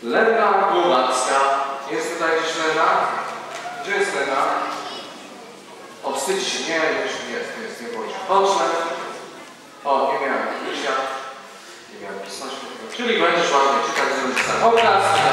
Lena Głowacka. Jest tutaj gdzieś Lena? Gdzie jest Lena? O, wstydź się. Nie, jest, nie bądź. Chodź, Lena. O, nie miałem. Nie miałem pisać. Czyli będziesz ładnie czytać z rodzicami. Obraz.